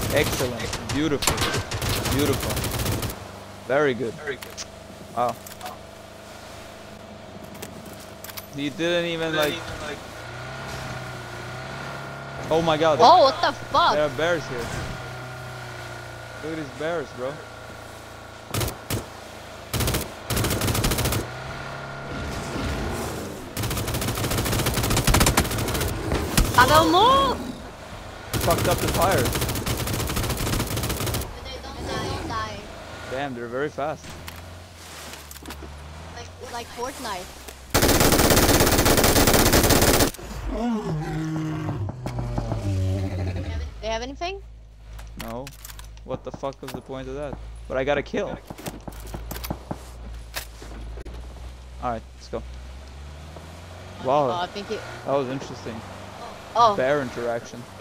Excellent. Beautiful. Beautiful. Very good. Wow. He didn't even like... Oh my god. Oh, what the fuck? There are bears here. Look at these bears, bro. I don't move! Fucked up the tires. They don't die. Damn, they're very fast. Like Fortnite. They have anything? No. What the fuck was the point of that? But I got a kill. Alright, let's go. Wow. Oh, I think it... That was interesting. Oh. Bear interaction.